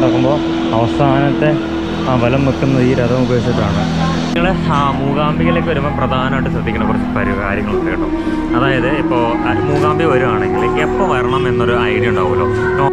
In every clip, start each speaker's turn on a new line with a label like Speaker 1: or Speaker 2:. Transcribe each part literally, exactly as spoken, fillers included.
Speaker 1: നടക്കുമ്പോൾ അവസാനത്തെ ബലം വെക്കുന്നത് ഈ രഥം ഉപയോഗിച്ചിട്ടാണ്. നിങ്ങൾ മൂകാംബികയിലേക്ക് വരുമ്പോൾ പ്രധാനമായിട്ട് ശ്രദ്ധിക്കുന്ന കുറച്ച് പരി കാര്യങ്ങളുണ്ട് കേട്ടോ. അതായത് ഇപ്പോൾ മൂകാംബിക വരുവാണെങ്കിൽ എപ്പോൾ വരണം എന്നൊരു ഐഡിയ ഉണ്ടാവുമല്ലോ.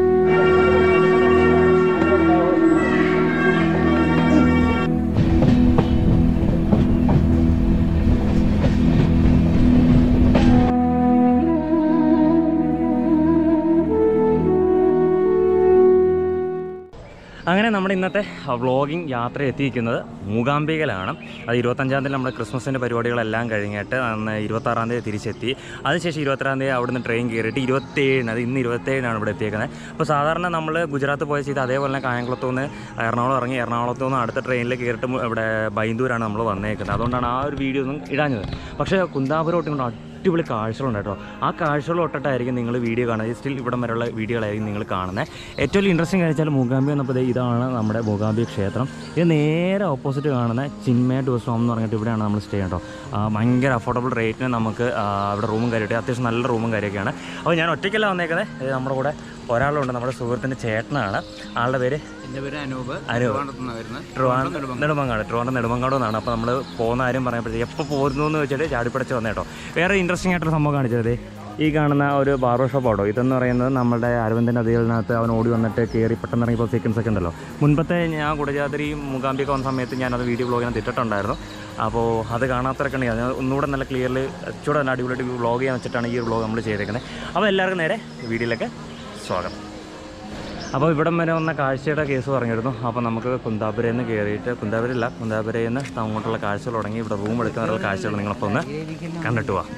Speaker 1: അങ്ങനെ നമ്മുടെ ഇന്നത്തെ വ്ളോഗിങ് യാത്ര എത്തിയിരിക്കുന്നത് മൂകാംബികയിലാണ്. അത് ഇരുപത്തഞ്ചാം തീയതി നമ്മുടെ ക്രിസ്മസിൻ്റെ പരിപാടികളെല്ലാം കഴിഞ്ഞിട്ട് അന്ന് ഇരുപത്താറാം തീയതി തിരിച്ചെത്തി. അതിനുശേഷം ഇരുപത്തിരാം തീയതി അവിടുന്ന് ട്രെയിൻ കയറിയിട്ട് ഇരുപത്തേഴിന്, അത് ഇന്ന് ഇരുപത്തേഴിനാണ് ഇവിടെ എത്തിയേക്കുന്നത്. അപ്പോൾ സാധാരണ നമ്മൾ ഗുജറാത്ത് പോയ ചെയ്ത് അതേപോലെ തന്നെ കായംകുളത്തു നിന്ന് എറണാകുളം ഇറങ്ങി എറണാകുളത്തു നിന്ന് അടുത്ത ട്രെയിനിൽ കയറിയിട്ട് ഇവിടെ ബൈന്ദൂരാണ് നമ്മൾ വന്നേക്കുന്നത്. അതുകൊണ്ടാണ് ആ ഒരു വീഡിയോ ഒന്നും ഇടാഞ്ഞത്. പക്ഷേ കുന്താപുരം കൊണ്ട് അടിപൊളി കാഴ്ചകളുണ്ട് കേട്ടോ. ആ കാഴ്ചകൾ തൊട്ടിട്ടായിരിക്കും നിങ്ങൾ വീഡിയോ കാണുന്നത്. സ്റ്റിൽ ഇവിടം വരെയുള്ള വീഡിയോകളായിരിക്കും നിങ്ങൾ കാണുന്നത്. ഏറ്റവും ഇൻട്രസ്റ്റിംഗ് കഴിച്ചാൽ മൂകാംബിക എന്നപ്പോൾ ഇതാണ് നമ്മുടെ മൂകാംബിക ക്ഷേത്രം. ഇത് നേരെ ഓപ്പോസിറ്റ് കാണുന്ന ചിന്മയ ടൂറിസ്റ്റ് ഹോം എന്ന് പറഞ്ഞിട്ട് ഇവിടെയാണ് നമ്മൾ സ്റ്റേ കേട്ടോ. ഭയങ്കര അഫോർഡബിൾ റേറ്റിന് നമുക്ക് ഇവിടെ റൂമും കാര്യമായിട്ട് അത്യാവശ്യം നല്ല റൂമും കാര്യമൊക്കെയാണ്. അപ്പോൾ ഞാൻ ഒറ്റയ്ക്കല്ല വന്നേക്കുന്നത്. ഇത് നമ്മുടെ കൂടെ ഒരാളുണ്ട്, നമ്മുടെ സുഹൃത്തിൻ്റെ ചേട്ടനാണ്. ആളുടെ പേര്
Speaker 2: എൻ്റെ പേര് അനൂപ്.
Speaker 1: അനൂപ് നെടുമങ്ങാട്, ട്രിവാൻഡ്രം നെടുമങ്ങാട് എന്നാണ്. അപ്പോൾ നമ്മൾ പോകുന്ന കാര്യം പറയുമ്പോഴത്തേക്ക് എപ്പോൾ പോരുന്നു എന്ന് വെച്ചിട്ട് ചാടിപ്പടച്ച് വന്നേ കേട്ടോ. വേറെ ഇൻട്രസ്റ്റിംഗ് ആയിട്ടൊരു സംഭവം കാണിച്ചത് ഈ കാണുന്ന ഒരു ബാർബർ ഷോപ്പ് ആട്ടോ. ഇതെന്ന് പറയുന്നത് നമ്മുടെ അരവിന്ദൻ്റെ അതികളിനകത്ത് അവൻ ഓടി വന്നിട്ട് കയറി പെട്ടെന്ന് ഇറങ്ങിയപ്പോൾ സീക്വൻസ് ഒക്കെ ഉണ്ടല്ലോ. മുൻപത്തെ ഞാൻ കുടജാദ്രി മൂകാംബിക വന്ന സമയത്ത് ഞാനത് വീഡിയോ ബ്ലോഗിനകത്ത് ഇട്ടിട്ടുണ്ടായിരുന്നു. അപ്പോൾ അത് കാണാത്തവരൊക്കെ ഉണ്ടെങ്കിൽ ഞാൻ ഒന്നുകൂടെ നല്ല ക്ലിയർലി ചൂടെ നല്ല അടിപൊളിയായിട്ട് വ്ളോഗ് ചെയ്യാൻ വെച്ചിട്ടാണ് ഈ വ്ളോഗ് നമ്മൾ ചെയ്തേക്കുന്നത്. അപ്പോൾ എല്ലാവർക്കും നേരെ വീഡിയോയിലേക്ക് സ്വാഗതം. അപ്പോൾ ഇവിടം വരെ വന്ന കാഴ്ചയുടെ കേസ് പറഞ്ഞിരുന്നു. അപ്പോൾ നമുക്ക് കുന്താപുരയിൽ നിന്ന് കയറിയിട്ട്, കുന്താപുരയില്ല കുന്താപുരയിൽ നിന്ന് അങ്ങോട്ടുള്ള കാഴ്ചകൾ തുടങ്ങി ഇവിടെ റൂം എടുക്കാനുള്ള കാഴ്ചകൾ നിങ്ങളപ്പോൾ ഒന്ന് കണ്ടിട്ട് പോവാം.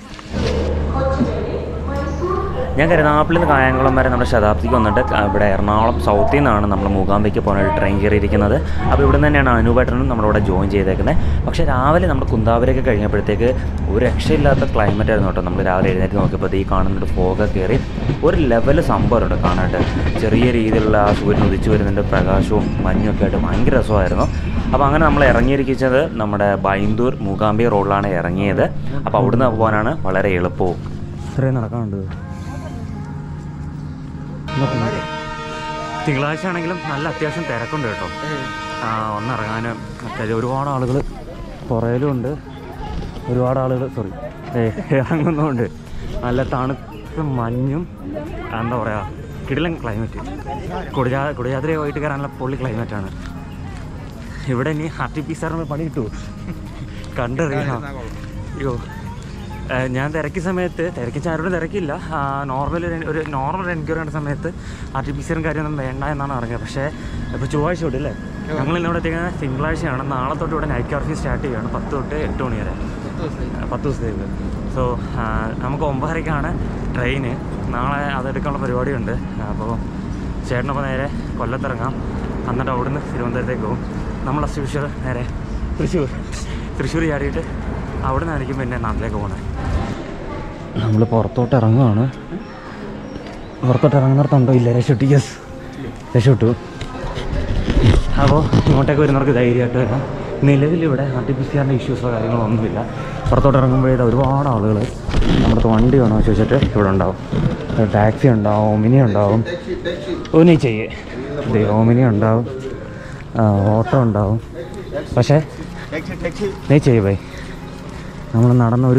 Speaker 1: ഞാൻ കരുനാഗപ്പള്ളിയിൽ നിന്ന് കായംകുളം വരെ നമ്മുടെ ശതാബ്ദിക്ക് വന്നിട്ട് ഇവിടെ എറണാകുളം സൗത്തിൽ നിന്നാണ് നമ്മൾ മൂകാംബിക്ക് പോകാനായിട്ട് ട്രെയിൻ കയറിയിരിക്കുന്നത്. അപ്പോൾ ഇവിടെ തന്നെയാണ് അനൂപേട്ടനും നമ്മളിവിടെ ജോയിൻ ചെയ്തേക്കുന്നത്. പക്ഷേ രാവിലെ നമ്മൾ കുന്താപുരയൊക്കെ കഴിഞ്ഞപ്പോഴത്തേക്ക് ഒരു രക്ഷയില്ലാത്ത ക്ലൈമറ്റ് ആയിരുന്നു കേട്ടോ. നമ്മൾ രാവിലെ എഴുന്നേറ്റ് നോക്കിയപ്പോൾ ഈ കാണുന്നൊരു ഫോഗൊക്കെ കയറി ഒരു ലെവൽ സംഭവമുണ്ട് കാണാനായിട്ട്. ചെറിയ രീതിയിലുള്ള ആ സൂര്യൻ ഉദിച്ചു വരുന്നതിൻ്റെ പ്രകാശവും മഞ്ഞൊക്കെ ആയിട്ട് ഭയങ്കര രസമായിരുന്നു. അപ്പോൾ അങ്ങനെ നമ്മൾ ഇറങ്ങിയിരിക്കുന്നത് നമ്മുടെ ബൈന്ദൂർ മൂകാംബിക റോഡിലാണ് ഇറങ്ങിയത്. അപ്പോൾ അവിടുന്ന് പോകാനാണ് വളരെ എളുപ്പവും. ഇത്രയും നടക്കാനുണ്ട്. തിങ്കളാഴ്ച ആണെങ്കിലും നല്ല അത്യാവശ്യം തിരക്കുണ്ട് കേട്ടോ. ഒന്നിറങ്ങാനും അത്യാവശ്യം ഒരുപാട് ആളുകൾ പുറയിലും ഉണ്ട്, ഒരുപാട് ആളുകൾ സോറി ഇറങ്ങുന്നുമുണ്ട്. നല്ല തണുത്ത മഞ്ഞും എന്താ പറയുക കിടിലൻ ക്ലൈമറ്റ്. കുടജാ കുടജാദ്രി പോയിട്ട് കയറാനുള്ള പൊള്ളി ക്ലൈമറ്റാണ്. ഇവിടെ ഇനി ആർട്ടിഫിഷ്യറിന് പണി കിട്ടുമോ കണ്ടറിയണം. അയ്യോ ഞാൻ തിരക്കിയ സമയത്ത് തിരക്കിച്ച ആരോടും തിരക്കില്ല. നോർമൽ ഒരു നോർമൽ എൻക്വയറി ചെയ്യുന്ന സമയത്ത് ആർട്ടിഫിഷ്യറും കാര്യമൊന്നും വേണ്ട എന്നാണ് അറിഞ്ഞത്. പക്ഷേ ഇപ്പോൾ ചൊവ്വാഴ്ച തൊട്ട് അല്ലേ ഞങ്ങളിന്നിവിടെ എത്തിക്കുന്നത് തിങ്കളാഴ്ചയാണ്. നാളെ തൊട്ട് ഇവിടെ നൈറ്റ് കാർഫി സ്റ്റാർട്ട് ചെയ്യുകയാണ് പത്ത് തൊട്ട് എട്ട് മണി വരെ, പത്ത് ദിവസത്തേക്ക്. സോ നമുക്ക് ഒമ്പതരയ്ക്കാണ് ട്രെയിന്. നാളെ അതെടുക്കാനുള്ള പരിപാടിയുണ്ട്. അപ്പോൾ ചേട്ടനപ്പോൾ നേരെ കൊല്ലത്തിറങ്ങാം. എന്നിട്ട് അവിടുന്ന് തിരുവനന്തപുരത്തേക്ക് പോകും. നമ്മൾ അസ്യൂഷ്വൽ നേരെ തൃശ്ശൂർ തൃശ്ശൂർ ചാടിയിട്ട് അവിടെ നിന്നായിരിക്കും പിന്നെ നാട്ടിലേക്ക് പോകുന്നത്. നമ്മൾ പുറത്തോട്ട് ഇറങ്ങുകയാണ്. പുറത്തോട്ട് ഇറങ്ങുന്നിടത്തുണ്ടോ? ഇല്ല, രക്ഷപ്പെട്ടു. യെസ്, രക്ഷപ്പെട്ടു. അപ്പോൾ ഇങ്ങോട്ടേക്ക് വരുന്നവർക്ക് ധൈര്യമായിട്ട് വരാം. നിലവിലിവിടെ ആർട്ടിഫിഷ്യറിൻ്റെ ഇഷ്യൂസോ കാര്യങ്ങളോ ഒന്നുമില്ല. പുറത്തോട്ട് ഇറങ്ങുമ്പോഴേ ഒരുപാട് ആളുകൾ നമ്മുടെ വണ്ടി വേണോ ചോദിച്ചിട്ട് ഇവിടെ ഉണ്ടാവും. ടാക്സി ഉണ്ടാവും, ഓമിനി ഉണ്ടാവും, ഒന്നി ചെയ്യേ ഓമിനി ഉണ്ടാവും, ഓട്ടോ ഉണ്ടാവും. പക്ഷേ നീ ചെയ്യേ ബൈ നമ്മൾ നടന്നൊരു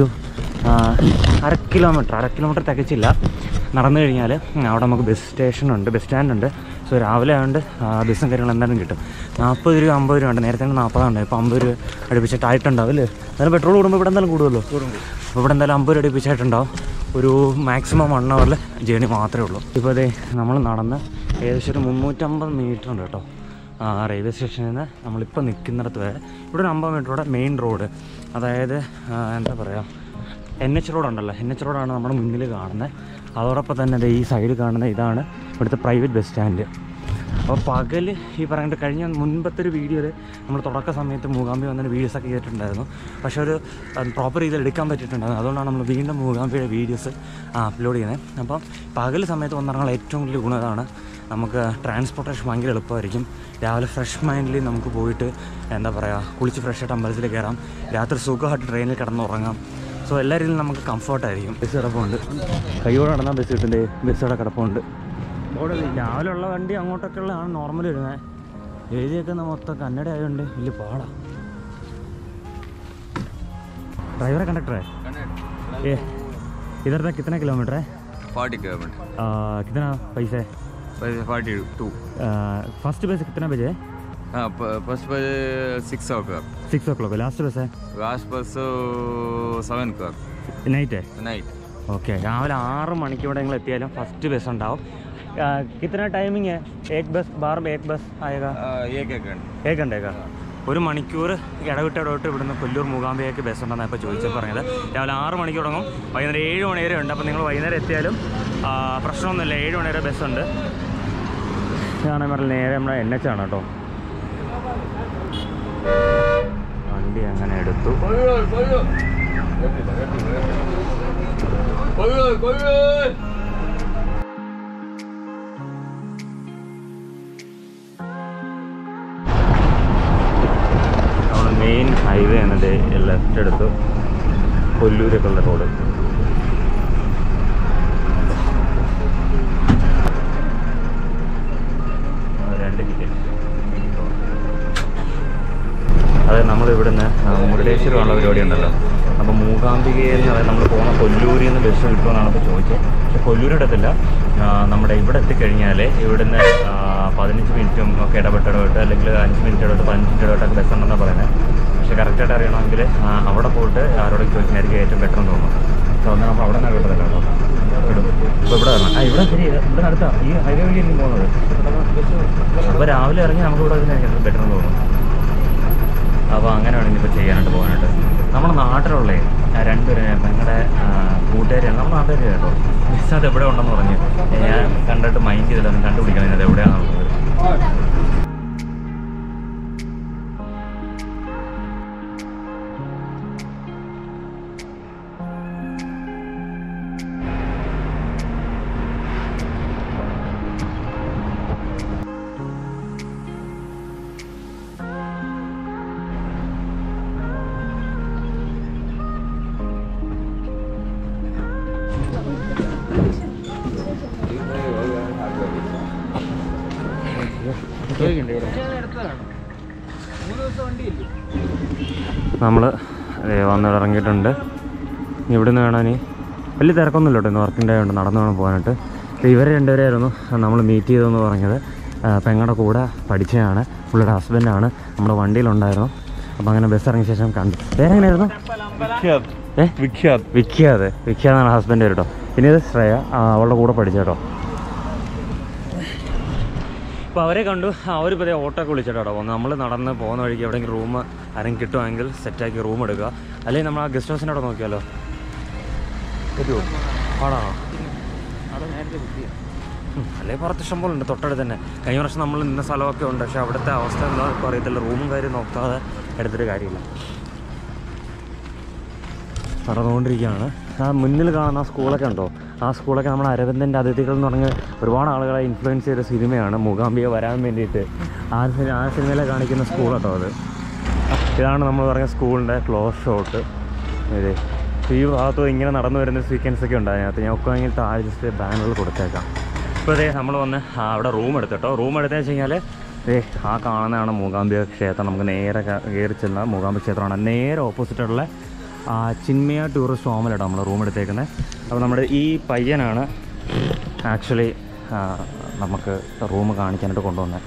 Speaker 1: അര കിലോമീറ്റർ അര കിലോമീറ്റർ തികച്ചില്ല നടന്നു കഴിഞ്ഞാൽ അവിടെ നമുക്ക് ബസ് സ്റ്റേഷനുണ്ട്, ബസ് സ്റ്റാൻഡുണ്ട്. സോ രാവിലെ ആയതുകൊണ്ട് ബസ്സും കാര്യങ്ങളും എന്തായാലും കിട്ടും. നാൽപ്പത് രൂപ അമ്പത് രൂപ ഉണ്ട്. നേരത്തെ നാൽപ്പതാണ്, ഇപ്പോൾ അമ്പത് രൂപ അടുപ്പിച്ചിട്ടായിട്ടുണ്ടാവും അല്ലേ? എന്തായാലും പെട്രോൾ കൂടുമ്പോൾ ഇവിടെ എന്തായാലും കൂടുമല്ലോ. അപ്പോൾ ഇവിടെ എന്തായാലും അമ്പത് രൂപ അടുപ്പിച്ചായിട്ടുണ്ടാവും. ഒരു മാക്സിമം വൺ അവറിൽ ജേണി മാത്രമേ ഉള്ളൂ. ഇപ്പോൾ അതേ നമ്മൾ നടന്ന് ഏകദേശം ഒരു മുന്നൂറ്റമ്പത് മീറ്റർ ഉണ്ട് കേട്ടോ റെയിൽവേ സ്റ്റേഷനിൽ നിന്ന് നമ്മളിപ്പോൾ നിൽക്കുന്നിടത്ത് വരെ. ഇവിടെ ഒരു അമ്പത് മീറ്ററോടെ മെയിൻ റോഡ്, അതായത് എന്താ പറയുക എൻ എച്ച് റോഡുണ്ടല്ലോ, എൻ എച്ച് റോഡാണ് നമ്മുടെ മുന്നിൽ കാണുന്നത്. അതോടൊപ്പം തന്നെ ഈ സൈഡ് കാണുന്ന ഇതാണ് ഇവിടുത്തെ പ്രൈവറ്റ് ബസ് സ്റ്റാൻഡ്. അപ്പോൾ പകൽ ഈ പറയുന്നത് കഴിഞ്ഞ മുൻപത്തെ ഒരു വീഡിയോയിൽ നമ്മൾ തുടക്ക സമയത്ത് മൂകാംബി വന്നൊരു വീഡിയോസൊക്കെ ചെയ്തിട്ടുണ്ടായിരുന്നു. പക്ഷേ ഒരു പ്രോപ്പർ രീതിയിൽ എടുക്കാൻ പറ്റിയിട്ടുണ്ടായിരുന്നു. അതുകൊണ്ടാണ് നമ്മൾ വീണ്ടും മൂകാംബിയുടെ വീഡിയോസ് അപ്ലോഡ് ചെയ്യുന്നത്. അപ്പം പകൽ സമയത്ത് വന്നിറങ്ങാൻ ഏറ്റവും വലിയ ഗുണം ഇതാണ്. നമുക്ക് ട്രാൻസ്പോർട്ടേഷൻ ഭയങ്കര എളുപ്പമായിരിക്കും. രാവിലെ ഫ്രഷ് മൈൻഡിൽ നമുക്ക് പോയിട്ട് എന്താ പറയുക കുളിച്ച് ഫ്രഷായിട്ട് അമ്പലത്തിൽ കയറാം. രാത്രി സുഖമായിട്ട് ട്രെയിനിൽ കിടന്നുറങ്ങാം. സോ എല്ലാ രീതിയിലും നമുക്ക് കംഫർട്ടായിരിക്കും. ബസ് കിടപ്പുണ്ട്, കൈയോടെ നടന്നാൽ ബസ് കിട്ടുന്നുണ്ട്. ബസ് ഇവിടെ കിടപ്പുണ്ട്. രാവിലെയുള്ള വണ്ടി അങ്ങോട്ടൊക്കെ ഉള്ളതാണ് നോർമൽ വരുന്നത്. ഏരിയൊക്കെ മൊത്തം കന്നഡ ആയതുകൊണ്ട് വലിയ പാടാ. ड्राइवर कंडक्टर है ये इधर तक कितना किलोमीटर है?
Speaker 2: Forty kilometre.
Speaker 1: कितना पैसे?
Speaker 2: पैसे फोर्टी टू.
Speaker 1: फर्स्ट बस कितना बजे है?
Speaker 2: हाँ first bus six o'clock.
Speaker 1: Six o'clock. Last bus है?
Speaker 2: Last bus seven o'clock.
Speaker 1: Night है?
Speaker 2: नाइट.
Speaker 1: ओके. രാവിലെ ആറ് മണിക്ക് ഇവിടെ നിങ്ങൾ എത്തിയാലും ഫസ്റ്റ് ബസ് ഉണ്ടാവും. कितना टाइमिंग है? एक बस बार में एक बस आएगा?
Speaker 2: एक एक घंटे.
Speaker 1: एक घंटे का. ഒരു മണിക്കൂർ ഇടവിട്ട് ഇടവിട്ട് ഇവിടുന്ന് കൊല്ലൂർ മൂകാംബികയ്ക്ക് ബസ് ഉണ്ടെന്നാണ് ഇപ്പോൾ ചോദിച്ചപ്പോൾ പറഞ്ഞത്. രാവിലെ ആറ് മണിക്ക് തുടങ്ങും, വൈകുന്നേരം ഏഴ് മണി വരെ ഉണ്ട്. അപ്പോൾ നിങ്ങൾ വൈകുന്നേരം എത്തിയാലും പ്രശ്നമൊന്നുമില്ല, ഏഴ് മണി വരെ ബസ്സുണ്ട്. ഇതാണ് പറഞ്ഞാൽ നേരെ നമ്മുടെ എൻ എച്ച് ആണ് കേട്ടോ. വണ്ടി അങ്ങനെ എടുത്തു. മെയിൻ ഹൈവേ എന്നത് ലെഫ്റ്റ് എടുത്തു കൊല്ലൂരൊക്കെ ഉള്ള റോഡ്. രണ്ട് ടിക്കറ്റ്. അതെ, നമ്മളിവിടുന്ന് മുരുടേശ്വരമുള്ള പരിപാടി ഉണ്ടല്ലോ. അപ്പോൾ മൂകാംബികയിൽ നിന്ന് നമ്മൾ പോകുന്ന കൊല്ലൂരിൽ നിന്ന് ബസ് കിട്ടുമെന്നാണ് ഇപ്പോൾ ചോദിച്ചത്. പക്ഷെ കൊല്ലൂർ എടുത്തില്ല. നമ്മുടെ ഇവിടെ എത്തിക്കഴിഞ്ഞാൽ ഇവിടുന്ന് പതിനഞ്ച് മിനിറ്റും ഒക്കെ ഇടപെട്ട് ഇടപെട്ട് അല്ലെങ്കിൽ അഞ്ച് മിനിറ്റ് ഇടപെട്ട് പതിനഞ്ച് മിനിറ്റ് ഇടപെട്ടൊക്കെ ബസ് ഉണ്ടെന്നാണ് പറയുന്നത്. പക്ഷേ കറക്റ്റായിട്ട് അറിയണമെങ്കിൽ അവിടെ പോയിട്ട് ആരോടൊക്കെ ചോദിക്കുന്നതായിരിക്കും ഏറ്റവും ബെറ്റർ എന്ന് തോന്നുന്നു. സോ അങ്ങനെ നമ്മൾ അവിടെ നിന്നാണ് കിട്ടുന്നില്ല കേട്ടോ. ഇടും ഇപ്പോൾ ഇവിടെ വരണം. ആ ഇവിടെ ശരി, ഇവിടെ അടുത്താണ് ഈ ഹൈവേ വഴിയായിരിക്കും പോകുന്നത്. അപ്പോൾ രാവിലെ ഇറങ്ങി നമുക്ക് ഇവിടെ അതിനായിരിക്കും ബെറ്റർ എന്ന് തോന്നുന്നു. അപ്പോൾ അങ്ങനെ വേണമെങ്കിൽ ഇപ്പോൾ ചെയ്യാനായിട്ട് പോകാനായിട്ട്. നമ്മുടെ നാട്ടിലുള്ളേ രണ്ടുപേരും ഞങ്ങളുടെ കൂട്ടുകാരിയാണ്, നമ്മുടെ നാട്ടുകാർ കേട്ടോ. മിസ് അത് എവിടെ ഉണ്ടെന്ന് പറഞ്ഞ് ഞാൻ കണ്ടിട്ട് മൈൻഡ് ചെയ്തില്ല, കണ്ടുപിടിക്കണം അത് എവിടെയാണെന്നുള്ളത്. നമ്മൾ വന്നിറങ്ങിയിട്ടുണ്ട്. ഇവിടുന്ന് വേണം, വലിയ തിരക്കൊന്നുമില്ല കേട്ടോ. ഇന്ന് വർക്കിംഗ് ഡേ ഉണ്ട്, നടന്നു വേണം പോകാനായിട്ട്. ഇവർ രണ്ടുപേരായിരുന്നു നമ്മൾ മീറ്റ് ചെയ്തതെന്ന് പറഞ്ഞത്. പെങ്ങളുടെ കൂടെ പഠിച്ചതാണ്, പുള്ളിയുടെ ഹസ്ബൻഡാണ്, നമ്മുടെ വണ്ടിയിലുണ്ടായിരുന്നു. അപ്പോൾ അങ്ങനെ ബസ് ഇറങ്ങിയ ശേഷം കണ്ടു. പേരെങ്ങനെയായിരുന്നു? ഏ വിഖ്യാത്. വിഖ്യാത് വിഖ്യാതാണ് ഹസ്ബൻഡ് കേട്ടോ. പിന്നെ ഇത് ശ്രേയ, അവളുടെ കൂടെ പഠിച്ച കേട്ടോ. അപ്പോൾ അവരെ കണ്ടു. അവരിപ്പോൾ ഓട്ടോ ഒക്കെ വിളിച്ചിട്ടോ പോകുന്നത്. നമ്മൾ നടന്ന് പോകുന്ന വഴിക്ക് എവിടെയെങ്കിലും റൂം ആരെങ്കിലും കിട്ടുമെങ്കിൽ സെറ്റാക്കി റൂം എടുക്കുക. അല്ലെങ്കിൽ നമ്മൾ ആ ഗസ്റ്റ് ഹൗസിൻ്റെ അവിടെ നോക്കിയാലോ, പറ്റുമോ? ആണോ? അല്ലെങ്കിൽ പുറത്ത് ഇഷ്ടം പോലെ ഉണ്ട് തൊട്ടടുത്ത് തന്നെ. കഴിഞ്ഞ വർഷം നമ്മൾ നിന്ന സ്ഥലമൊക്കെ ഉണ്ട്, പക്ഷേ അവിടുത്തെ അവസ്ഥ എന്താ ഇപ്പോൾ അറിയത്തില്ല. റൂമും കാര്യം നോക്കാതെ എടുത്തിട്ട് കാര്യമില്ല. നടന്നുകൊണ്ടിരിക്കുകയാണ്. ആ മുന്നിൽ കാണുന്ന ആ സ്കൂളൊക്കെ ഉണ്ടോ, ആ സ്കൂളൊക്കെ നമ്മൾ അരവിന്ദൻ്റെ അതിഥികൾ എന്ന് പറഞ്ഞ് ഒരുപാട് ആളുകളെ ഇൻഫ്ലുവൻസ് ചെയ്ത സിനിമയാണ് മൂകാംബിക വരാൻ വേണ്ടിയിട്ട്. ആ ആ സിനിമയിലെ കാണിക്കുന്ന സ്കൂൾ കേട്ടോ അത്. ഇതാണ് നമ്മൾ പറഞ്ഞ സ്കൂളിൻ്റെ ക്ലോസ് ഷോട്ട്. ഇത് ഈ ഭാഗത്ത് ഇങ്ങനെ നടന്നു വരുന്ന സീക്വൻസൊക്കെ ഉണ്ട് അതിനകത്ത്. ഞാൻ ഒക്കെ വാങ്ങിയിട്ട് ആ ജസ്റ്റ് ബാനറിൽ കൊടുത്തേക്കാം. ഇപ്പോൾ അതേ നമ്മൾ വന്ന് അവിടെ റൂം എടുത്തിട്ടോ. റൂം എടുത്തെന്ന് വെച്ച് കഴിഞ്ഞാൽ ഏ ആ കാണുന്നതാണ് മൂകാംബിക ക്ഷേത്രം. നമുക്ക് നേരെ കയറി ചെന്ന മൂകാംബിക ക്ഷേത്രമാണ്. നേരെ ഓപ്പോസിറ്റുള്ള ചിന്മയ ടൂറിസ്റ്റ് ഹോമിലാണ് നമ്മൾ റൂം എടുത്തേക്കുന്നത്. അപ്പോൾ നമ്മുടെ ഈ പയ്യനാണ് ആക്ച്വലി നമുക്ക് റൂം കാണിക്കാനായിട്ട് കൊണ്ടുവന്നത്.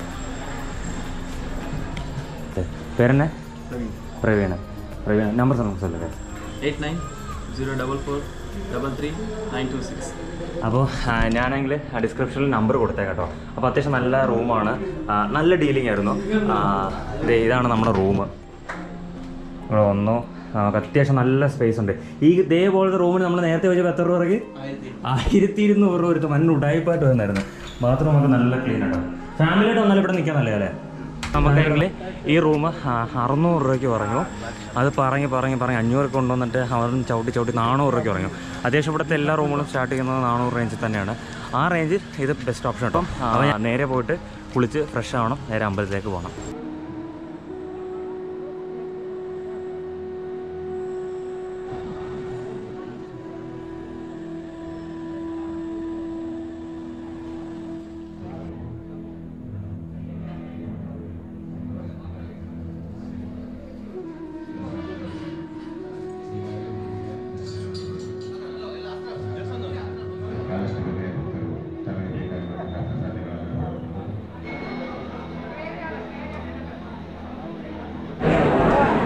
Speaker 1: പേരെന്നെ? പ്രവീൺ. പ്രവീൺ നമ്പർ സംസാരിച്ചല്ലേ?
Speaker 3: Eight nine zero double four double three nine two six.
Speaker 1: അപ്പോൾ ഞാനെങ്കിൽ ഡിസ്ക്രിപ്ഷനിൽ നമ്പർ കൊടുത്തേ കേട്ടോ. അപ്പോൾ അത്യാവശ്യം നല്ല റൂമാണ്, നല്ല ഡീലിംഗ് ആയിരുന്നു. ഇതാണ് നമ്മുടെ റൂം. ഇവിടെ വന്നു, നമുക്ക് അത്യാവശ്യം നല്ല സ്പേസ് ഉണ്ട്. ഈ ഇതേപോലത്തെ റൂമിന് നമ്മൾ നേരത്തെ വെച്ചപ്പോൾ എത്ര രൂപ ഇറങ്ങി? ആയിരത്തി ഇരുന്നൂറ് രൂപ എടുത്ത് മണ്ണ് ഉടായിപ്പായിട്ട് വന്നായിരുന്നു. ബാത്റൂം നമുക്ക് നല്ല ക്ലീൻ ആട്ടോ. ഫാമിലിയായിട്ട് വന്നാലും ഇവിടെ നിൽക്കാൻ നല്ലത് അല്ലേ? നമുക്കാണെങ്കിൽ ഈ റൂം അറുന്നൂറ് രൂപയ്ക്ക് പറഞ്ഞു. അത് പറഞ്ഞ് പറഞ്ഞ് പറഞ്ഞ് അഞ്ഞൂറ് കൊണ്ടുവന്നിട്ട് അവരും ചവിട്ടി ചവിട്ടി നാനൂറ് രൂപയ്ക്ക് പറഞ്ഞു. അത്യാവശ്യം ഇവിടുത്തെ എല്ലാ റൂമുകളും സ്റ്റാർട്ട് ചെയ്യുന്നത് നാനൂറ് റേഞ്ചിൽ തന്നെയാണ്. ആ റേഞ്ചിൽ ഇത് ബെസ്റ്റ് ഓപ്ഷൻ കേട്ടോ. അപ്പോൾ നേരെ പോയിട്ട് കുളിച്ച് ഫ്രഷ് ആവണം, നേരെ അമ്പലത്തിലേക്ക് പോകണം.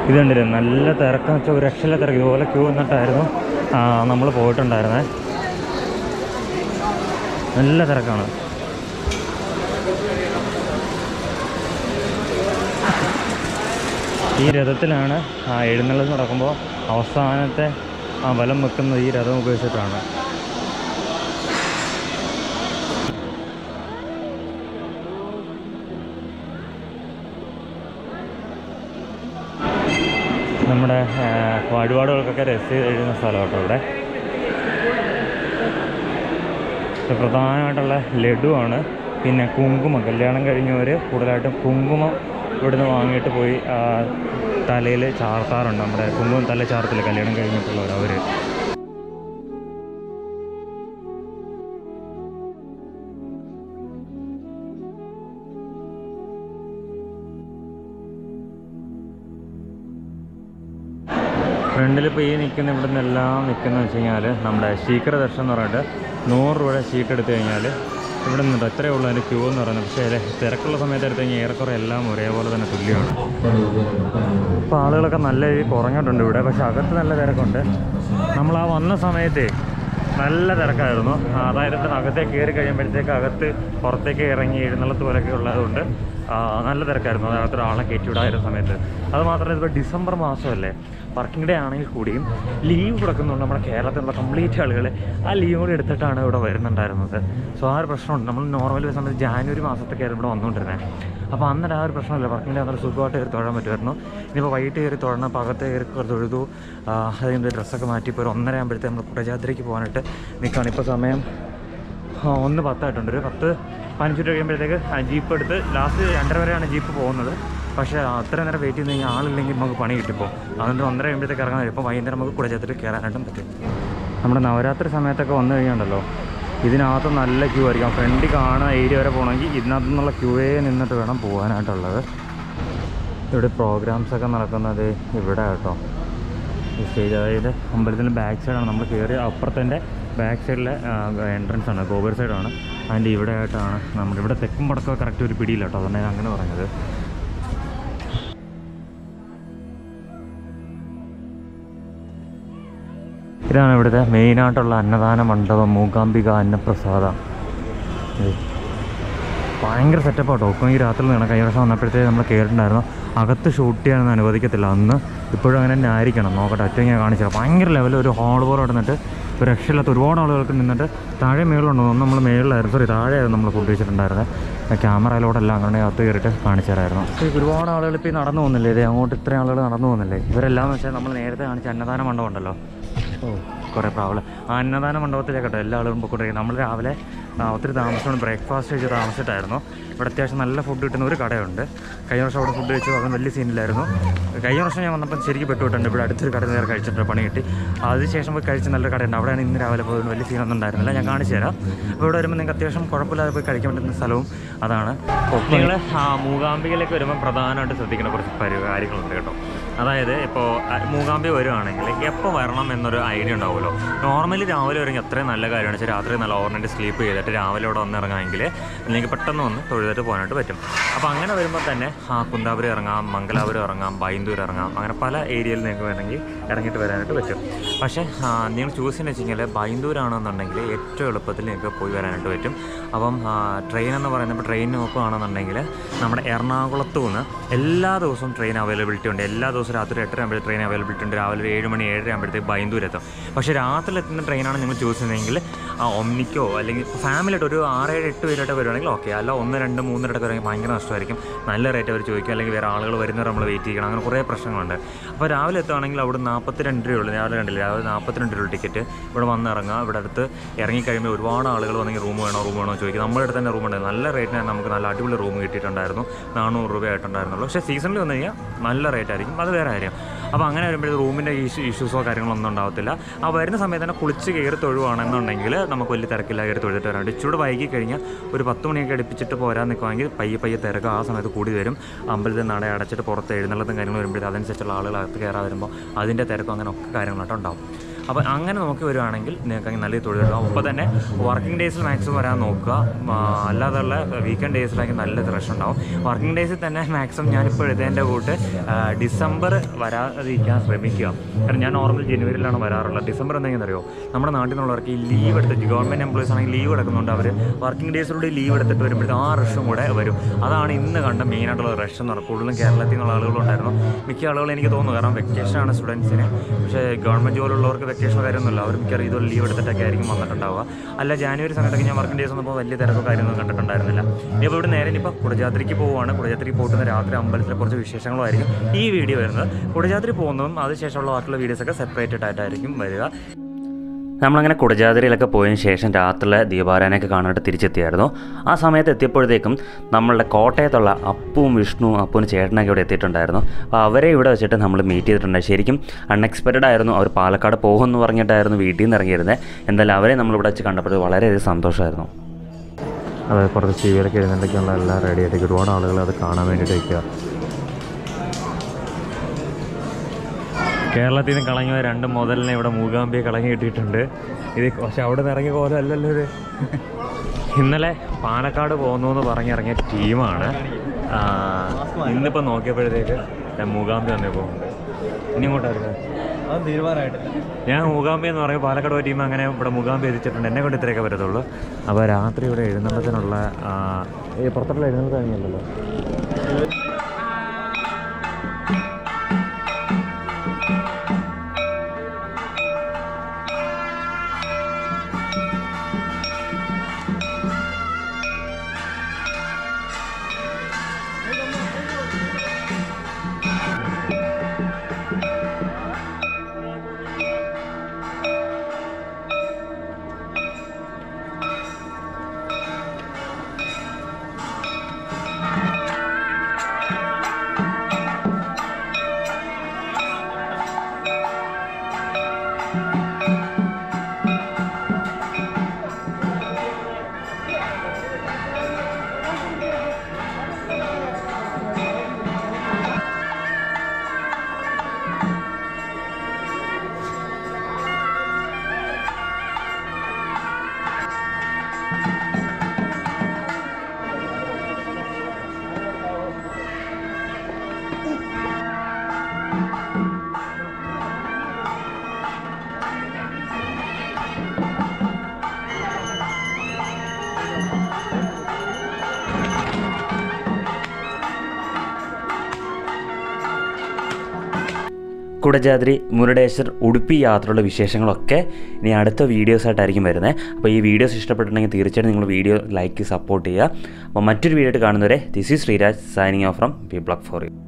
Speaker 1: ഇതുണ്ടല്ലേ നല്ല തിരക്കെന്ന് വെച്ചാൽ ഒരു രക്ഷയില്ല തിരക്ക്. ഇതുപോലെ ക്യൂ നിന്നിട്ടായിരുന്നു നമ്മൾ പോയിട്ടുണ്ടായിരുന്നേ. നല്ല തിരക്കാണ്. ഈ രഥത്തിലാണ് എഴുന്നള്ളത്ത് നടക്കുമ്പോൾ അവസാനത്തെ ആ വലം വെക്കുന്നത് ഈ രഥം ഉപയോഗിച്ചിട്ടാണ്. നമ്മുടെ വഴിപാടുകൾക്കൊക്കെ രസീത് എഴുതുന്ന സ്ഥലം കേട്ടോ ഇവിടെ. പ്രധാനമായിട്ടുള്ള ലഡുവാണ്. പിന്നെ കുങ്കുമം, കല്യാണം കഴിഞ്ഞവർ കൂടുതലായിട്ടും കുങ്കുമം ഇവിടുന്ന് വാങ്ങിയിട്ട് പോയി തലയിൽ ചാർത്താറുണ്ട്. നമ്മുടെ കുങ്കുമം തല ചാർത്തില്ല കല്യാണം കഴിഞ്ഞിട്ടുള്ളവർ അവർ. ഫ്രണ്ടിലിപ്പോൾ ഈ നിൽക്കുന്ന ഇവിടെ നിന്നെല്ലാം നിൽക്കുന്നത് വെച്ച് കഴിഞ്ഞാൽ നമ്മുടെ ശീഘ്ര ദർശനം എന്ന് പറഞ്ഞിട്ട് നൂറ് രൂപയുടെ ഷീറ്റ് എടുത്തു കഴിഞ്ഞാൽ ഇവിടെ നിന്നിട്ട് എത്രയേ ഉള്ളൂ അതിൻ്റെ ക്യൂ എന്ന് പറയുന്നത്. പക്ഷേ അതിൽ തിരക്കുള്ള സമയത്ത് എടുത്തു കഴിഞ്ഞാൽ ഏറെക്കുറെ എല്ലാം ഒരേപോലെ തന്നെ തുല്യമാണ്. ഇപ്പോൾ ആളുകളൊക്കെ നല്ല രീതിയിൽ കുറഞ്ഞിട്ടുണ്ട് ഇവിടെ. പക്ഷേ അകത്ത് നല്ല തിരക്കുണ്ട്. നമ്മൾ ആ വന്ന സമയത്ത് നല്ല തിരക്കായിരുന്നു. അതായത് അകത്തേക്ക് കയറി കഴിയുമ്പോഴത്തേക്ക് അകത്ത് പുറത്തേക്ക് ഇറങ്ങി എഴുന്നള്ളത്ത് പോലെയൊക്കെ ഉള്ളതുകൊണ്ട് നല്ല തിരക്കായിരുന്നു. അതിനകത്ത് ഒരാളെ കയറ്റി വിടായിരുന്ന സമയത്ത്. അത് മാത്രമല്ല ഇപ്പോൾ ഡിസംബർ മാസമല്ലേ, വർക്കിംഗ് ഡേ ആണെങ്കിൽ കൂടിയും ലീവ് കൊടുക്കുന്നുണ്ട് നമ്മുടെ കേരളത്തിലുള്ള കംപ്ലീറ്റ് ആളുകൾ. ആ ലീവ് കൂടി എടുത്തിട്ടാണ് ഇവിടെ വരുന്നുണ്ടായിരുന്നത്. സോ ആ ഒരു പ്രശ്നമുണ്ട്. നമ്മൾ നോർമലി വരുന്ന സമയത്ത് ജാനുവരി മാസത്തൊക്കെയായിരുന്നു ഇവിടെ വന്നുകൊണ്ടിരുന്നത്. അപ്പോൾ അന്നേരം ആ ഒരു പ്രശ്നമില്ല. വർക്കിംഗ് ഡേ അന്നേരം സുഖമായിട്ട് കയറി തൊഴാൻ പറ്റുമായിരുന്നു. ഇനിയിപ്പോൾ വൈകിട്ട് കയറി തൊഴണം, പകത്ത് കയറി തൊഴുതു, അതിൻ്റെ ഡ്രസ്സൊക്കെ മാറ്റി ഇപ്പോൾ ഒരു ഒന്നര ആകുമ്പോഴത്തേക്ക് നമ്മൾ കുടജാദ്രിക്ക് പോകാനായിട്ട് നിൽക്കുകയാണ്. ഇപ്പോൾ സമയം ഒന്ന് പത്തായിട്ടുണ്ട്. ഒരു പത്ത് പതിനഞ്ച് മിനിറ്റ് കഴിയുമ്പോഴത്തേക്ക് ജീപ്പ് എടുത്ത് ലാസ്റ്റ് രണ്ടര വരെയാണ് ജീപ്പ് പോകുന്നത്. പക്ഷേ അത്ര നേരം വെയിറ്റ് ചെയ്ത് കഴിഞ്ഞാൽ ആളില്ലെങ്കിൽ നമുക്ക് പണി കിട്ടിപ്പോൾ. അതുകൊണ്ട് ഒന്നര കഴിയുമ്പോഴത്തേക്ക് ഇറങ്ങാൻ കഴിയും. ഇപ്പോൾ വൈകുന്നേരം നമുക്ക് കുടജാദ്രി കയറാനായിട്ടും പറ്റും. നമ്മുടെ നവരാത്രി സമയത്തൊക്കെ വന്നു കഴിഞ്ഞുണ്ടല്ലോ, ഇതിനകത്ത് നല്ല ക്യൂ ആയിരിക്കും. ഫ്രണ്ടിൽ കാണുന്ന ഏരിയ വരെ പോകണമെങ്കിൽ ഇതിനകത്തു നിന്നുള്ള ക്യൂവേ നിന്നിട്ട് വേണം പോകാനായിട്ടുള്ളത്. ഇവിടെ പ്രോഗ്രാംസൊക്കെ നടക്കുന്നത് ഇവിടെ കേട്ടോ. ഈ സ്റ്റേജ് അതായത് അമ്പലത്തിൻ്റെ ബാക്ക് സൈഡാണ്. നമ്മൾ കയറി അപ്പുറത്തിൻ്റെ ബാക്ക് സൈഡിലെ എൻട്രൻസ് ആണ്, ഗോപുര സൈഡാണ്. അതിൻ്റെ ഇവിടെ ആയിട്ടാണ് നമ്മുടെ ഇവിടെ തെക്കും പടക്കമൊക്കെ കറക്റ്റ് ഒരു പിടിയില്ല കേട്ടോ. അതുകൊണ്ട് ഞാൻ അങ്ങനെ പറഞ്ഞത്. ഇതാണ് ഇവിടുത്തെ മെയിനായിട്ടുള്ള അന്നദാന മണ്ഡപം, മൂകാംബിക അന്നപ്രസാദ. ഭയങ്കര സെറ്റപ്പ് കേട്ടോ. ഈ രാത്രി നിന്ന് കഴിഞ്ഞ വർഷം വന്നപ്പോഴത്തേക്ക് നമ്മൾ കയറിയിട്ടുണ്ടായിരുന്നു. അകത്ത് ഷൂട്ട് ചെയ്യാനൊന്നും അനുവദിക്കത്തില്ല. അന്ന് ഇപ്പോഴും അങ്ങനെ തന്നെ ആയിരിക്കണം. നോക്കട്ടെ, ഒറ്റ ഞാൻ കാണിച്ചാൽ ഭയങ്കര ലെവൽ ഒരു ഹോൾ പോലെ ഇടുന്നിട്ട് ഒരു രക്ഷയില്ലാത്ത ഒരുപാട് ആളുകൾക്ക് നിന്നിട്ട് താഴെ മേളിലുണ്ടോ ഒന്ന് നമ്മൾ മേളിലായിരുന്നു, സോറി താഴെയായിരുന്നു നമ്മൾ ഫുഡ് വെച്ചിട്ടുണ്ടായിരുന്നത്. ക്യാമറയിലോട്ടെല്ലാം അങ്ങനെ അകത്ത് കയറിയിട്ട് കാണിച്ചു തരായിരുന്നു. ഇപ്പോൾ ഒരുപാട് ആളുകൾ ഇപ്പോൾ ഈ നടന്നു പോകുന്നില്ലേ, ഇത് അങ്ങോട്ട് ഇത്രയും ആളുകൾ നടന്നു പോകുന്നില്ലേ. ഇവരെല്ലാം എന്ന് വെച്ചാൽ നമ്മൾ നേരത്തെ കാണിച്ച അന്നദാന മണ്ഡപം ഉണ്ടല്ലോ, ഓ കുറേ പ്രാബ്ലം. ആ അന്നദാന മണ്ഡപത്തിലേക്കട്ടോ എല്ലാ ആളുകളും പൊയ്ക്കൊണ്ടിരിക്കുന്നത്. നമ്മൾ രാവിലെ ഒത്തിരി താമസിച്ചുകൊണ്ട് ബ്രേക്ക്ഫാസ്റ്റ് കഴിച്ച് താമസിച്ചിട്ടായിരുന്നു. ഇവിടെ അത്യാവശ്യം നല്ല ഫുഡ് കിട്ടുന്ന ഒരു കടയുണ്ട്. കഴിഞ്ഞ വർഷം അവിടെ ഫുഡ് കഴിച്ചു, അതും വലിയ സീനില്ലായിരുന്നു. കഴിഞ്ഞ വർഷം ഞാൻ വന്നപ്പോൾ ശരിക്കും പെട്ടുവിട്ടുണ്ട്. ഇവിടെ അടുത്തൊരു കട നേരെ കഴിച്ചിട്ട് പണി കിട്ടി. അതിനുശേഷം പോയി കഴിച്ച് നല്ലൊരു കടയുണ്ട്. അവിടെയാണ് ഇന്ന് രാവിലെ പോയത്. വലിയ സീനൊന്നും ഉണ്ടായിരുന്നില്ല. ഞാൻ കാണിച്ചു തരാം. അപ്പോൾ ഇവിടെ വരുമ്പോൾ നിങ്ങൾക്ക് അത്യാവശ്യം കുഴപ്പമില്ലാതെ പോയി കഴിക്കാൻ പറ്റുന്ന സ്ഥലവും അതാണ്. നിങ്ങൾ മൂകാംബികയിലേക്ക് വരുമ്പോൾ പ്രധാനമായിട്ട് ശ്രദ്ധിക്കേണ്ട കുറച്ച് പരി കാര്യങ്ങളുണ്ട് കേട്ടോ. അതായത് ഇപ്പോൾ മൂകാംബിക വരുവാണെങ്കിൽ എപ്പോൾ വരണം എന്നൊരു ഐഡിയ ഉണ്ടാവുമല്ലോ. നോർമലി രാവിലെ വരുമെങ്കിൽ അത്രയും നല്ല കാര്യമാണ്. വെച്ചാൽ രാത്രി നല്ല ഓവർനൈറ്റ് സ്ലീപ്പ് ചെയ്തിട്ട് രാവിലെ ഇവിടെ വന്നിറങ്ങാമെങ്കിൽ നിങ്ങൾക്ക് പെട്ടെന്ന് വന്ന് തൊഴുതിട്ട് പോകാനായിട്ട് പറ്റും. അപ്പോൾ അങ്ങനെ വരുമ്പോൾ തന്നെ ആ കുന്താപുരം ഇറങ്ങാം, മംഗലാപുരം ഇറങ്ങാം, ബൈന്ദൂർ ഇറങ്ങാം, അങ്ങനെ പല ഏരിയയിൽ നിങ്ങൾക്ക് വേണമെങ്കിൽ ഇറങ്ങിയിട്ട് വരാനായിട്ട് പറ്റും. പക്ഷേ നിങ്ങൾ ചൂസ് ചെയ്യുന്നത് വെച്ച് കഴിഞ്ഞാൽ ബൈന്ദൂരാണെന്നുണ്ടെങ്കിൽ ഏറ്റവും എളുപ്പത്തിൽ നിങ്ങൾക്ക് പോയി വരാനായിട്ട് പറ്റും. അപ്പം ട്രെയിൻ എന്ന് പറയുന്നത് ട്രെയിൻ നോക്കുകയാണെന്നുണ്ടെങ്കിൽ നമ്മുടെ എറണാകുളത്ത് നിന്ന് എല്ലാ ദിവസവും ട്രെയിൻ അവൈലബിലിറ്റി ഉണ്ട്. എല്ലാ ദിവസവും രാത്രി എട്ടര ആകുമ്പോഴത്തേക്ക് ട്രെയിൻ അവൈലബിലിറ്റി ഉണ്ട്. രാവിലെ ഒരു ഏഴ് മണി ഏഴര ആകുമ്പോഴത്തേക്ക് ബൈന്ദൂർ എത്തും. പക്ഷേ രാത്രി എത്തുന്ന ട്രെയിനാണ് നിങ്ങൾ ചൂസ് ചെയ്യുന്നതെങ്കിൽ ആ ഒമ്നിക്കോ അല്ലെങ്കിൽ ഫാമിലിയായിട്ട് ഒരു ആറേഴ് എട്ട് പേരായിട്ട് വരുവാണെങ്കിൽ ഓക്കെ. അല്ല ഒന്ന് രണ്ട് മൂന്നിരട്ടൊക്കെ വരുമെങ്കിൽ ഭയങ്കര നഷ്ടമായിരിക്കും. നല്ല റേറ്റ് അവർ ചോദിക്കും, അല്ലെങ്കിൽ വേറെ ആളുകൾ വരുന്നവർ നമ്മൾ വെയിറ്റ് ചെയ്യണം. അങ്ങനെ കുറേ പ്രശ്നങ്ങളുണ്ട്. അപ്പോൾ രാവിലെ എത്തുകയാണെങ്കിൽ അവിടെ നാൽപ്പത്തി രണ്ട് രൂപയുള്ളൂ. രാവിലെ കണ്ടില്ല, രാവിലെ നാൽപ്പത്തിരണ്ട് രൂപ ടിക്കറ്റ്. ഇവിടെ വന്ന് ഇറങ്ങുക. ഇവിടെ അടുത്ത് ഇറങ്ങിക്കഴിയുമ്പോൾ ഒരുപാട് ആളുകൾ വന്നെങ്കിൽ റൂം വേണോ റൂം വേണോ ചോദിക്കും. നമ്മുടെ അടുത്ത് തന്നെ റൂം ഉണ്ടായിരുന്നു. നല്ല റേറ്റിന് നമുക്ക് നല്ല അടിപൊളി റൂം കിട്ടിയിട്ടുണ്ടായിരുന്നു. നാനൂറ് രൂപയായിട്ടുണ്ടായിരുന്നുള്ളൂ. പക്ഷേ സീസണിൽ വന്നു കഴിഞ്ഞാൽ നല്ല റേറ്റ് ആയിരിക്കും, അത് വേറെ കാര്യം. അപ്പോൾ അങ്ങനെ വരുമ്പോഴത്തേക്ക് റൂമിൻ്റെ ഇഷ്യൂ ഇഷ്യൂസോ കാര്യങ്ങളൊന്നും ഉണ്ടാകത്തില്ല. ആ വരുന്ന സമയത്ത് തന്നെ കുളിച്ച് കയറി തൊഴുവാണെന്നുണ്ടെങ്കിൽ നമുക്ക് വലിയ തിരക്കില്ല, കയറി തൊഴുതിട്ട് വരാം. ഇച്ചിരി വൈകി കഴിഞ്ഞാൽ ഒരു പത്ത് മണിയൊക്കെ അടുപ്പിച്ചിട്ട് പോരാൻ നിൽക്കുമെങ്കിൽ പയ്യെ പയ്യെ തിരക്ക് ആ സമയത്ത് കൂടി വരും. അമ്പലത്തിൽ നട അടച്ചിട്ട് പുറത്ത് എഴുന്നള്ളത്തും കാര്യങ്ങൾ വരുമ്പോഴത്തേക്ക് അതനുസരിച്ചുള്ള ആളുകൾ അകത്ത് കയറാൻ വരുമ്പോൾ അതിൻ്റെ തിരക്കും അങ്ങനെ ഒക്കെ കാര്യങ്ങളായിട്ട് ഉണ്ടാവും. അപ്പോൾ അങ്ങനെ നോക്കി വരുവാണെങ്കിൽ നിങ്ങൾക്ക് നല്ല തൊഴിൽ കിട്ടും. അപ്പോൾ തന്നെ വർക്കിംഗ് ഡേയ്സിൽ മാക്സിമം വരാൻ നോക്കുക. അല്ലാതെയുള്ള വീക്കെൻഡ് ഡേയ്സിലാണെങ്കിൽ നല്ല റഷ് ഉണ്ടാവും. വർക്കിംഗ് ഡേയ്സിൽ തന്നെ മാക്സിമം ഞാനിപ്പോൾ എഴുതേൻ്റെ കൂട്ട് ഡിസംബർ വരാതിരിക്കാൻ ശ്രമിക്കുക. കാരണം ഞാൻ നോർമൽ ജനുവരിയിലാണ് വരാറുള്ളത്. ഡിസംബർ എന്തെങ്കിലും അറിയോ, നമ്മുടെ നാട്ടിൽ നിന്നുള്ളവർക്ക് ഈ ലീവ് എടുത്തിട്ട് ഗവൺമെൻറ് എംപ്ലോയീസ് ആണെങ്കിൽ ലീവ് എടുക്കുന്നുണ്ട്. അവർ വർക്കിംഗ് ഡേയ്സിലൂടെ ലീവ് എടുത്തിട്ട് വരുമ്പോഴത്തേക്ക് ആ റഷും കൂടെ വരും. അതാണ് ഇന്ന് കണ്ട മെയിനായിട്ടുള്ള റഷ് എന്ന് പറയുന്നത്. കൂടുതലും കേരളത്തിൽ നിന്നുള്ള ആളുകളുണ്ടായിരുന്നു. മിക്ക ആളുകൾ എനിക്ക് തോന്നുന്നു, കാരണം വെക്കേഷനാണ് സ്റ്റുഡൻസിന്. പക്ഷേ ഗവൺമെൻറ് ജോലിയുള്ളവർക്ക് വെക്കേഷൻ കാര്യമൊന്നുമില്ല. അവർ മിക്കവാറും ഇതുപോലെ ലീവ് എടുത്തിട്ടൊക്കെ ആയിരിക്കും വന്നിട്ടുണ്ടാവുക. അല്ല ജാനുവരി സമയത്തൊക്കെ ഞാൻ വർക്കിംഗ് ഡേയ്സ് വന്നപ്പോൾ വലിയ തിരക്കോ കാര്യമൊന്നും കണ്ടിട്ടുണ്ടായിരുന്നില്ല. ഇപ്പോൾ ഇവിടെ നേരെ ഇനിയിപ്പോൾ കുടജാദ്രിക്ക് പോവുകയാണ്. കുടജാദ്രിക്ക് പോയിട്ട് രാത്രി അമ്പലത്തിലെ കുറച്ച് വിശേഷങ്ങളുമായിരിക്കും ഈ വീഡിയോ വരുന്നത്. കുടജാദ്രി പോകുന്നതും അതിനുശേഷമുള്ള ബാക്കിയുള്ള വീഡിയോസൊക്കെ സെപ്പറേറ്റഡ് ആയിട്ടായിരിക്കും വരിക. നമ്മളങ്ങനെ കുടജാദ്രിയിലൊക്കെ പോയതിന് ശേഷം രാത്രിയിലെ ദീപാരാധനയൊക്കെ കാണാനായിട്ട് തിരിച്ചെത്തിയായിരുന്നു. ആ സമയത്ത് എത്തിയപ്പോഴത്തേക്കും നമ്മളുടെ കോട്ടയത്തുള്ള അപ്പുവും വിഷ്ണുവും അപ്പുവിന് ചേട്ടനൊക്കെ ഇവിടെ എത്തിയിട്ടുണ്ടായിരുന്നു. അപ്പോൾ അവരെ ഇവിടെ വെച്ചിട്ട് നമ്മൾ മീറ്റ് ചെയ്തിട്ടുണ്ടായി. ശരിക്കും അൺഎക്സ്പെക്റ്റഡ് ആയിരുന്നു. അവർ പാലക്കാട് പോകുമെന്ന് പറഞ്ഞിട്ടായിരുന്നു വീട്ടിൽ നിന്ന് ഇറങ്ങിയിരുന്നത്. എന്തായാലും അവരെ നമ്മളിവിടെ വെച്ച് കണ്ടപ്പോൾ വളരെയധികം സന്തോഷമായിരുന്നു.
Speaker 4: അതായത് കുറച്ച് സീവിയറൊക്കെ എഴുന്നേക്കൊക്കെയുള്ള എല്ലാം റെഡി ആയിട്ട് ഒരുപാട് ആളുകൾ അത് കാണാൻ വേണ്ടിയിട്ട് വയ്ക്കുക.
Speaker 1: കേരളത്തിൽ നിന്ന് കളഞ്ഞ രണ്ട് മുതലിനെ ഇവിടെ മൂകാംബിയെ കളഞ്ഞ് കിട്ടിയിട്ടുണ്ട്. ഇത് പക്ഷെ അവിടെ നിന്ന് ഇറങ്ങിയ പോലെ അല്ലല്ലോ ഇത്. ഇന്നലെ പാലക്കാട് പോകുന്നു എന്ന് പറഞ്ഞിറങ്ങിയ ടീമാണ്. ഇന്നിപ്പോൾ നോക്കിയപ്പോഴത്തേക്ക് മൂകാംബി വന്നേ പോകുന്നുണ്ട്. ഇനി ഇങ്ങോട്ടായിരുന്നു ഞാൻ മൂകാംബി എന്ന് പറയും. പാലക്കാട് പോയ ടീം അങ്ങനെ ഇവിടെ മൂകാംബി എത്തിച്ചിട്ടുണ്ട്. എന്നെ കൊണ്ട് ഇത്രയൊക്കെ വരത്തുള്ളൂ. അപ്പോൾ രാത്രി ഇവിടെ എഴുന്നള്ളത്തിനുള്ള പുറത്തുള്ള എഴുന്നള്ളത്ത് കഴിഞ്ഞല്ലോ.
Speaker 5: കുടജാദ്രി, മുരുടേശ്വർ, ഉടുപ്പി യാത്രയുള്ള വിശേഷങ്ങളൊക്കെ ഇനി അടുത്ത വീഡിയോസായിട്ടായിരിക്കും വരുന്നത്. അപ്പോൾ ഈ വീഡിയോസ് ഇഷ്ടപ്പെട്ടിട്ടുണ്ടെങ്കിൽ തീർച്ചയായിട്ടും നിങ്ങൾ വീഡിയോ ലൈക്ക് സപ്പോർട്ട് ചെയ്യുക. അപ്പോൾ മറ്റൊരു വീഡിയോ ആയിട്ട് കാണുന്നവരെ this is Sreeraj signing off from Vblog for U.